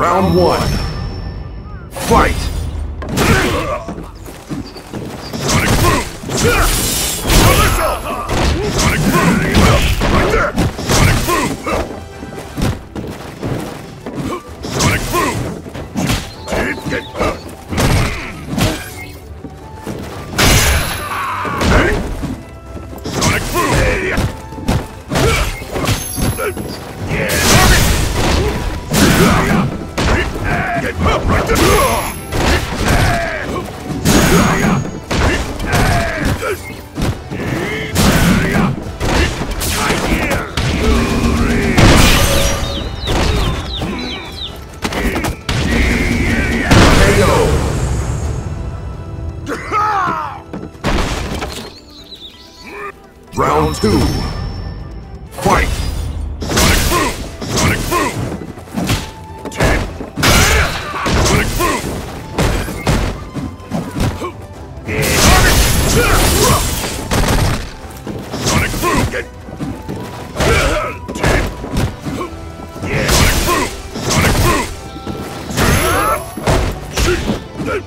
Round one. Fight! Sonic Boom! Kill yourself! Sonic Boom! Right there! Sonic Boom! Sonic Boom! Get up! Sonic Boom! Get up right there! Round two. Fight! Sonic Boom! Sonic Boom! Sonic Boom! Sonic Boom! Sonic Boom! Sonic Boom! Sonic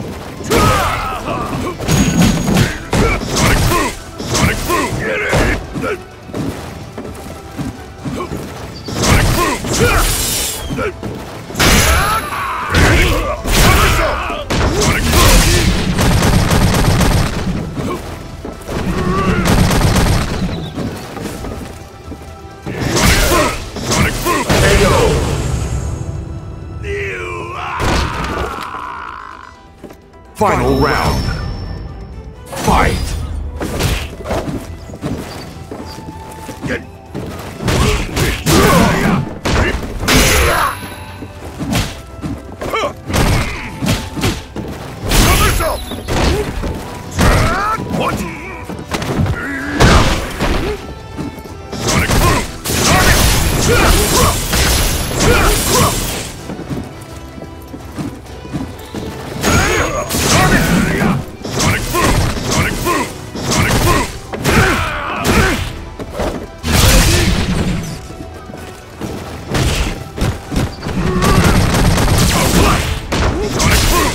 Boom! Sonic Boom! Get it! Sonic Boom! Sonic Boom! Sonic Boom! KO! Final round. Fight! Get Kill yourself! What? Sonic Boom! Sonic! Sonic Boom! Sonic Boom! Sonic Boom! Sonic Boom! Sonic Boom!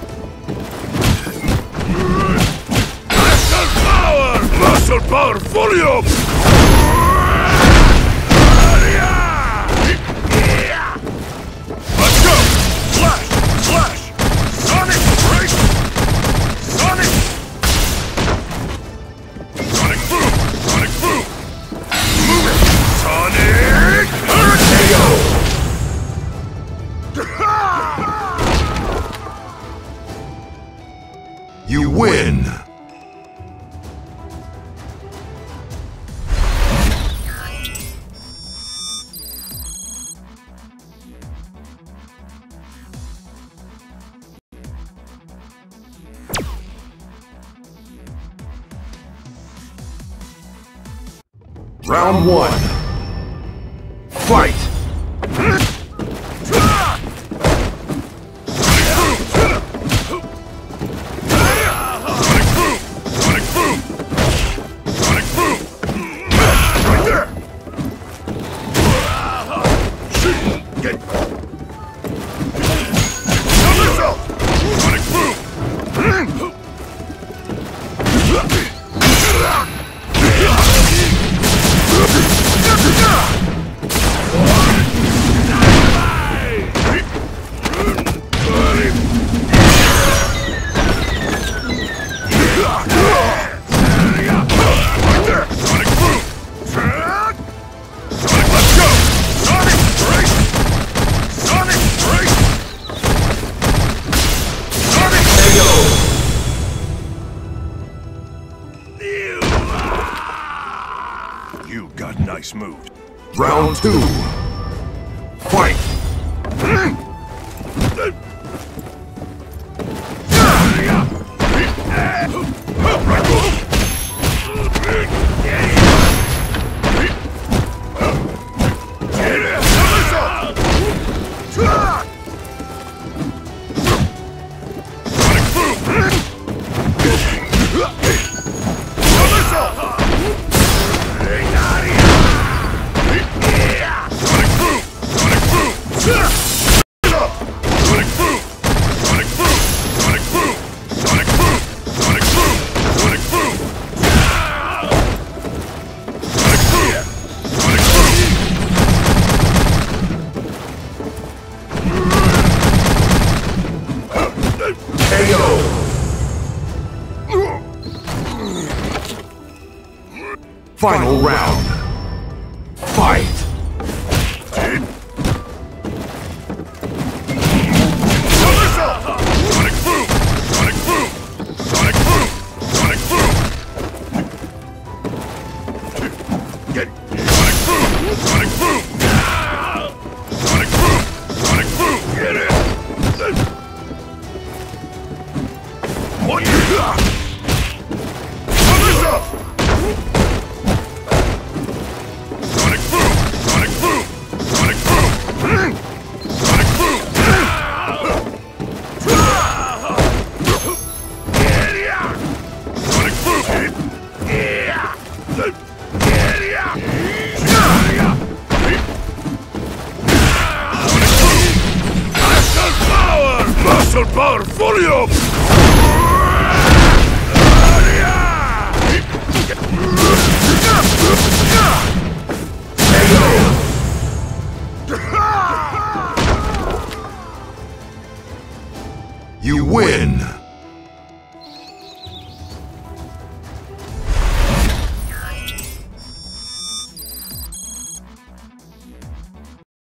Muscle power! Volume! Let's go! Flash! Flash! Sonic Break! Sonic! Sonic Boom! Sonic Boom! Move it! Sonic! Hurricane! You win! Round one. Fight! Sonic Boom! Sonic Boom! Sonic Boom! Right there! Get Kill yourself! Sonic Boom! Right there! Sonic Boom! Sonic, let's go! Sonic Break! Sonic Break! Sonic KO! You got nice moves. Round two. Fight! Sonic Boom! Sonic Boom! Final round. Fight! Sonic boom! Sonic boom! Sonic boom! Sonic boom! Get Sonic boom! Sonic boom! Sonic boom! Sonic boom! Get it! What? Sonic up! Sonic boom! Sonic boom! Sonic boom! Sonic boom! Sonic boom! Muscle power volume!